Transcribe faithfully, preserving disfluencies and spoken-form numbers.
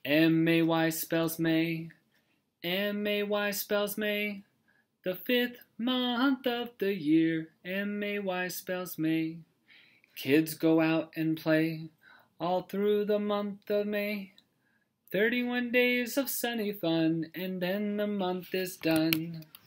M A Y spells May. M A Y spells May. The fifth month of the year. M A Y spells May. Kids go out and play all through the month of May. Thirty-one days of sunny fun, and then the month is done.